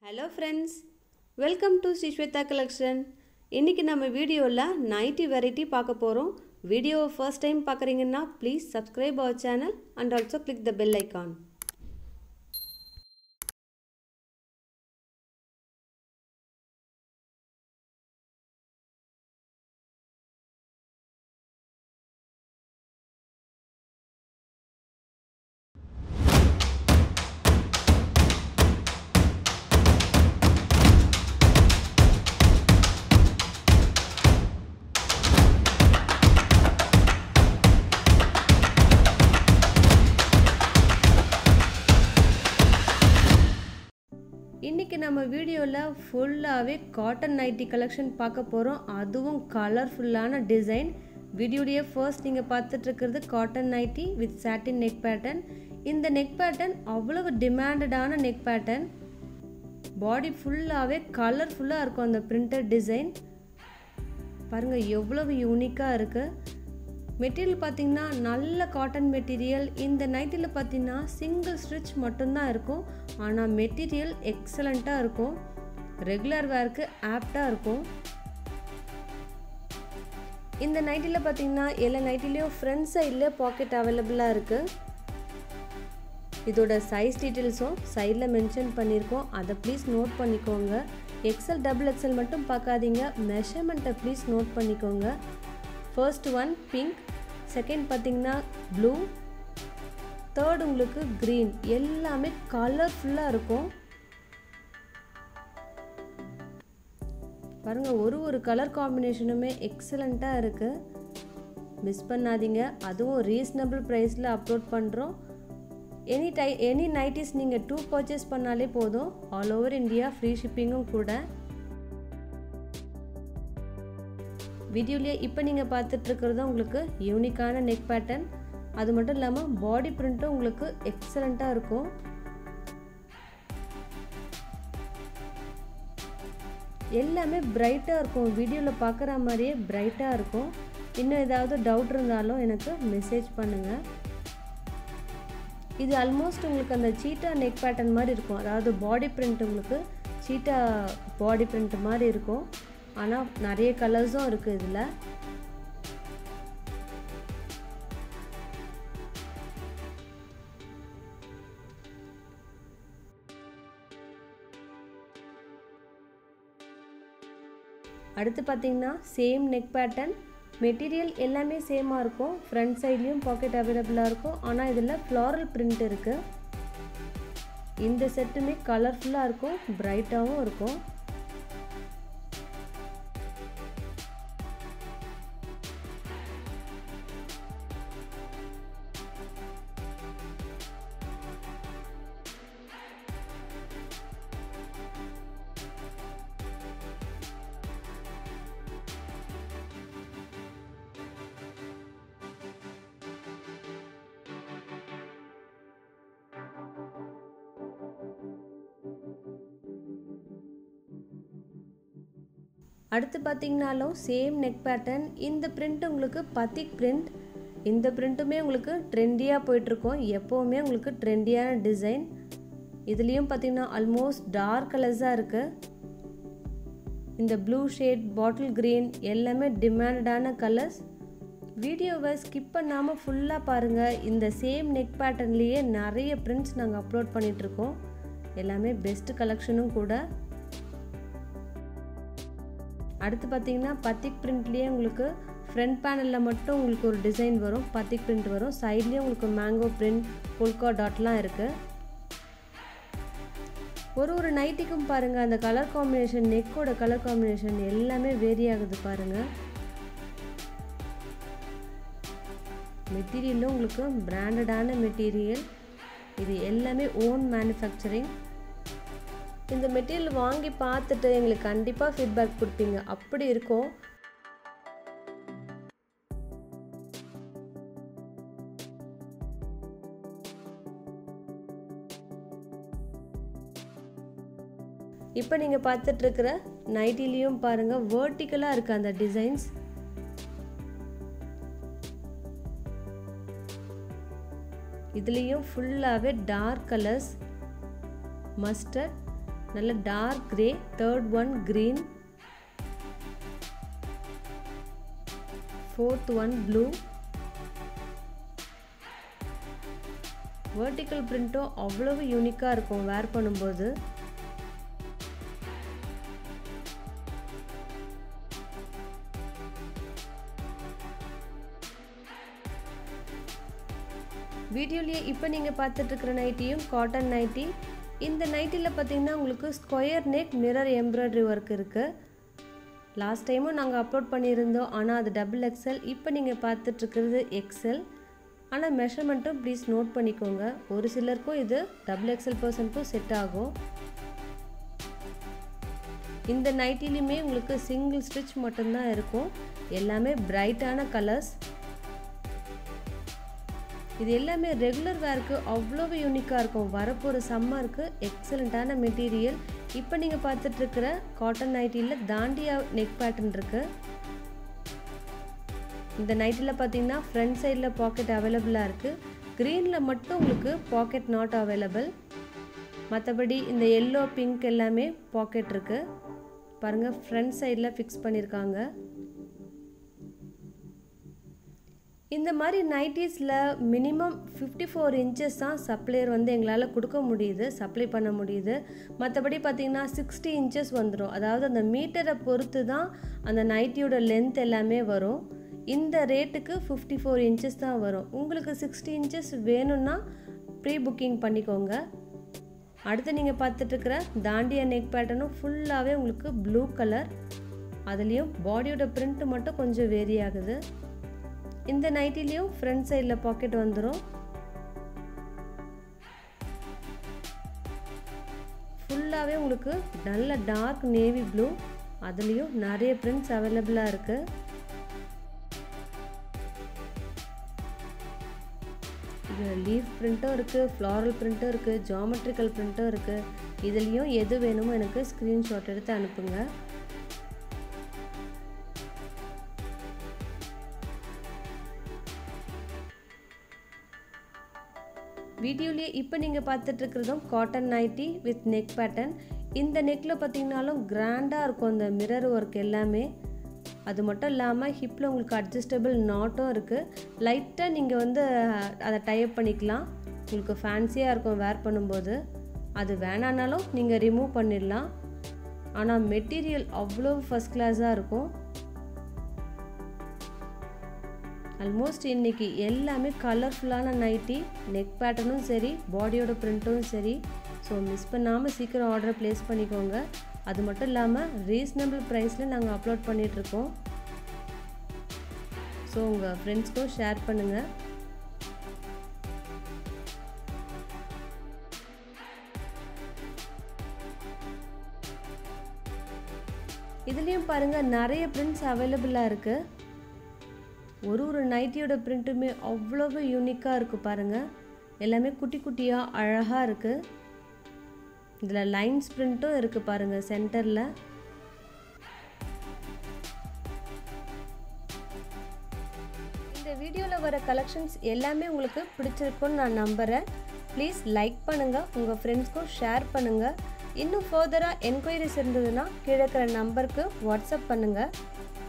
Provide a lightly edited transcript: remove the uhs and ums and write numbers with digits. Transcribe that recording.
Hello friends, welcome to Rs.299 Collection. இன்னைக்கு நம்ம வீடியோல nighty variety பார்க்க போறோம். வீடியோ first time பார்க்கறீங்கன்னா please subscribe our channel and also click the bell icon. இன்னைக்கு நம்ம வீடியோல ஃபுல்லாவே காட்டன் நைட்டி கலெக்ஷன் பார்க்க போறோம். அதுவும் கலர்ஃபுல்லான டிசைன். வீடியோடைய ஃபர்ஸ்ட் நீங்க பார்த்துட்டு இருக்கிறது cotton nighty with satin neck pattern. இந்த neck pattern அவ்வளவு டிமாண்டடான neck pattern. பாடி ஃபுல்லாவே கலர்ஃபுல்லா இருக்கும் அந்த printed டிசைன். பாருங்க எவ்வளவு யூனிக்கா இருக்கு. மெட்டீரியல் பாத்தீங்கன்னா நல்ல காட்டன் மெட்டீரியல். இந்த நைட்டில பாத்தீங்கன்னா சிங்கிள் ஸ்டிட்ச் மட்டும் தான் இருக்கும். ஆனா மெட்டீரியல் எக்ஸலென்ட்டா இருக்கும். ரெகுலர் வேர்க்கு ஆப்டா இருக்கும். இந்த நைட்டில பாத்தீங்கன்னா எல்லா நைட்டிலயும் ஃப்ரண்ட் சைடுல பாக்கெட் அவேலபிளா இருக்கு. இதோட சைஸ் டீடைல்ஸும் சைடுல மென்ஷன் பண்ணிருக்கோம். அத ப்ளீஸ் நோட் பண்ணிக்கோங்க. XL XXL மட்டும் பார்க்காதீங்க. மெஷர்மென்ட்டை ப்ளீஸ் நோட் பண்ணிக்கோங்க. First one pink, second பாத்தீங்கன்னா blue, third உங்களுக்கு green. எல்லாமே கலர்ஃபுல்லா இருக்கும். பாருங்க ஒரு கலர் காம்பினேஷனுமே எக்ஸலென்ட்டா இருக்கு. மிஸ் பண்ணாதீங்க. அதுவும் ரீசனபிள் பிரைஸ்ல அப்லோட் பண்றோம். எனி நைட்டிஸ் நீங்க 2 பர்ச்சேஸ் பண்ணாலே போதும். ஆல் ஓவர் இந்தியா ஃப்ரீ ஷிப்பிங்கும் கூட. வீடியோல இப்போ நீங்க பார்த்துட்டு இருக்கிறது உங்களுக்கு யூனிக்கான neck pattern. அது மட்டும் இல்லாம பாடி பிரிண்டும் உங்களுக்கு எக்ஸலென்ட்டா இருக்கும். எல்லாமே பிரைட்டா இருக்கும். வீடியோல பார்க்குற மாதிரியே பிரைட்டா இருக்கும். இன்னும் ஏதாவது டவுட் இருந்தாலும் எனக்கு மெசேஜ் பண்ணுங்க. இது ஆல்மோஸ்ட் உங்களுக்கு அந்த சீட்டா neck pattern மாதிரி இருக்கும். அதாவது பாடி பிரிண்ட் உங்களுக்கு சீட்டா பாடி பிரிண்ட் மாதிரி இருக்கும். ஆனா நிறைய கலர்ஸும் இருக்கு இதுல. அடுத்து பாத்தீங்கன்னா சேம் neck pattern. மெட்டீரியல் எல்லாமே சேமா இருக்கும். ஃப்ரண்ட் சைடுலயும் பாக்கெட் அவேலபிளா இருக்கும். ஆனா இதுல floral print இருக்கு. இந்த செட்டுமே கலர்ஃபுல்லா இருக்கும், பிரைட்டாவும் இருக்கும். அடுத்து பாத்தீங்கனாலும் சேம் neck pattern. இந்த print உங்களுக்கு பத்திக் print. இந்த printமே உங்களுக்கு ட்ரெண்டியா போயிட்டு இருக்கும். எப்பவுமே உங்களுக்கு ட்ரெண்டியான டிசைன். இதுலயும் பாத்தீங்கன்னா ஆல்மோஸ்ட் டார்க் கலர்ஸா இருக்கு. இந்த ப்ளூ ஷேட், பாட்டில் கிரீன் எல்லாமே டிமாண்டடான கலர்ஸ். வீடியோவை ஸ்கிப் பண்ணாம ஃபுல்லா பாருங்க. இந்த சேம் neck patternலயே நிறைய prints நாங்க அப்லோட் பண்ணிட்டு இருக்கோம். எல்லாமே பெஸ்ட் கலெக்ஷனும் கூட. அடுத்து பாத்தீங்கன்னா பத்திக் பிரிண்ட்லயே உங்களுக்கு ஃப்ரண்ட் பேனல்ல மட்டும் உங்களுக்கு ஒரு டிசைன் வரும். பத்திக் பிரிண்ட் வரும். சைடுலயே உங்களுக்கு மேங்கோ பிரிண்ட், பொல்கா டாட்லாம் இருக்கு. ஒரு நைட்டிக்கும் பாருங்க அந்த கலர் காம்பினேஷன், நெக்கோட கலர் காம்பினேஷன் எல்லாமே வேரி ஆகுது பாருங்க. மெட்டீரியலும் உங்களுக்கு பிராண்டடான மெட்டீரியல். இது எல்லாமே ஓன் மேனுஃபேக்சரிங். இந்த மெட்டீரியல் வாங்கி பார்த்துட்டு எங்களுக்கு கண்டிப்பா ஃபீட்பேக் கொடுப்பீங்க. அப்படி இருக்கும். இப்போ நீங்க பார்த்துட்டு இருக்கிற நைட்டிலயும் பாருங்க வெர்டிகலா இருக்கு அந்த டிசைன்ஸ். இதுலயும் ஃபுல்லாவே டார்க் கலர்ஸ், மஸ்டர்ட் நல்ல dark grey, third one green, fourth one blue. vertical print அவ்வளவு யூனிக்கா இருக்கும் wear பண்ணும்போது. வீடியோலயே இப்போ நீங்க பார்த்துட்டு இருக்கிற நைட்டியும் காட்டன் நைட்டி. இந்த நைட்டில பாத்தீங்கன்னா உங்களுக்கு square neck mirror embroidery work இருக்கு. லாஸ்ட் டைமும் நாங்க அப்லோட் பண்ணியிருந்தோம். ஆனா அது XXL. இப்போ நீங்க பார்த்துட்டு இருக்கிறது XL. ஆனா மெஷர்மென்ட்டும் ப்ளீஸ் நோட் பண்ணிக்கோங்க. ஒரு சிலருக்கும் இது XXL பர்சனுக்கும் செட் ஆகும். இந்த நைட்டிலயுமே உங்களுக்கு சிங்கிள் ஸ்டிட்ச் மட்டும் தான் இருக்கும். எல்லாமே பிரைட்டான கலர்ஸ். இது எல்லாமே ரெகுலர் வேர்க்கு அவ்வளவு யூனிக்கா இருக்கும். வரப்போற சம்மருக்கு எக்ஸலென்ட்டான மெட்டீரியல். இப்போ நீங்க பார்த்துட்டு இருக்கிற காட்டன் நைட்டில தாண்டியா நெக் பேட்டர்ன் இருக்கு. இந்த நைட்டில பாத்தீங்கன்னா ஃப்ரண்ட் சைடுல பாக்கெட் அவேலபிளா இருக்கு. கிரீன்ல மட்டும் உங்களுக்கு பாக்கெட் நாட் அவேலபிள். மத்தபடி இந்த yellow பிங்க் எல்லாமே பாக்கெட் இருக்கு. பாருங்க ஃப்ரண்ட் சைடுல ஃபிக்ஸ் பண்ணிருக்காங்க. இந்த மாதிரி நைட்டிஸ்ல மினிமம் 54 inches தான் சப்ளையர் வந்து எங்களால கொடுக்க முடியுது, சப்ளை பண்ண முடியுது. மத்தபடி பாத்தீங்கன்னா 60 inches வந்துரும். அதாவது அந்த மீட்டரை பொறுத்து தான் அந்த நைட்டியோட லெந்த் எல்லாமே வரும். இந்த ரேட்டுக்கு 54 inches தான் வரும். உங்களுக்கு 60 inches வேணும்னா ப்ரீ புக்கிங் பண்ணிக்கோங்க. அடுத்து நீங்க பார்த்துட்டு இருக்கிற தாண்டியா நெக் பேட்டர்னும் ஃபுல்லாவே உங்களுக்கு ப்ளூ கலர். அதுலயும் பாடியோட பிரிண்ட் மட்டும் கொஞ்சம் வேரி ஆகுது. இந்த நைட்டிலயும் ஃப்ரண்ட் சைடுல பாக்கெட் வந்துரும். ஃபுல்லாவே உங்களுக்கு நல்ல டார்க் நேவி ப்ளூ. அதுலயும் நிறைய பிரிண்ட்ஸ் அவேலபிளா இருக்கு. இது லீஃப் பிரிண்ட்டும் இருக்கு, ஃப்ளாரல் பிரிண்ட்டும் இருக்கு, ஜியோமெட்ரிக்கல் பிரிண்ட்டும் இருக்கு. இதுலயும் எது வேணுமோ எனக்கு ஸ்கிரீன்ஷாட் எடுத்து அனுப்புங்க. வீடியோலயே இப்போ நீங்க பார்த்துட்டு இருக்கிறதும் cotton nighty with neck pattern. இந்த நெக்ல பாத்தீங்கன்னாலும் கிராண்டா இருக்கும் அந்த மிரர் வர்க் எல்லாமே. அது மட்டும் இல்லாம ஹிப்ல உங்களுக்கு அட்ஜஸ்டபிள் நாட்டும் இருக்கு. லைட்டா நீங்க வந்து அதை டை அப் பண்ணிக்கலாம். உங்களுக்கு ஃபேன்சியா இருக்கும் வேர் பண்ணும்போது. அது வேணானாலும் நீங்க ரிமூவ் பண்ணிடலாம். ஆனா மெட்டீரியல் அவ்வளவு ஃபர்ஸ்ட் கிளாஸா இருக்கும். ஆல்மோஸ்ட் இன்னைக்கு எல்லாமே கலர்ஃபுல்லான நைட்டி, நெக் பேட்டர்னும் சரி, பாடியோட பிரிண்ட்டும் சரி. ஸோ மிஸ் பண்ணாமல் சீக்கிரம் ஆர்டர் ப்ளேஸ் பண்ணிக்கோங்க. அது மட்டும் இல்லாமல் ரீசனபிள் ப்ரைஸில் நாங்கள் அப்லோட் பண்ணிகிட்ருக்கோம். ஸோ உங்கள் ஃப்ரெண்ட்ஸ்க்கும் ஷேர் பண்ணுங்கள். இதுலேயும் பாருங்கள் நிறைய பிரிண்ட்ஸ் அவைலபிளாக இருக்குது. ஒரு நைட்டியோட பிரிண்ட்டுமே அவ்வளவு யூனிக்கா இருக்கு பாருங்க. எல்லாமே குட்டி குட்டியா அழகா இருக்கு. இதுல லைன்ஸ் பிரிண்ட்டும் இருக்கு பாருங்க சென்டர்ல. இந்த வீடியோல வர கலெக்ஷன்ஸ் எல்லாமே உங்களுக்கு பிடிச்சிருக்கும்னு நான் நம்புறேன். ப்ளீஸ் லைக் பண்ணுங்க, உங்க ஃப்ரெண்ட்ஸ்க்கும் ஷேர் பண்ணுங்க. இன்னும் ஃபர்தரா என்கொயரிஸ் இருந்ததுன்னா கீழே இருக்கிற நம்பருக்கு வாட்ஸ்அப் பண்ணுங்க.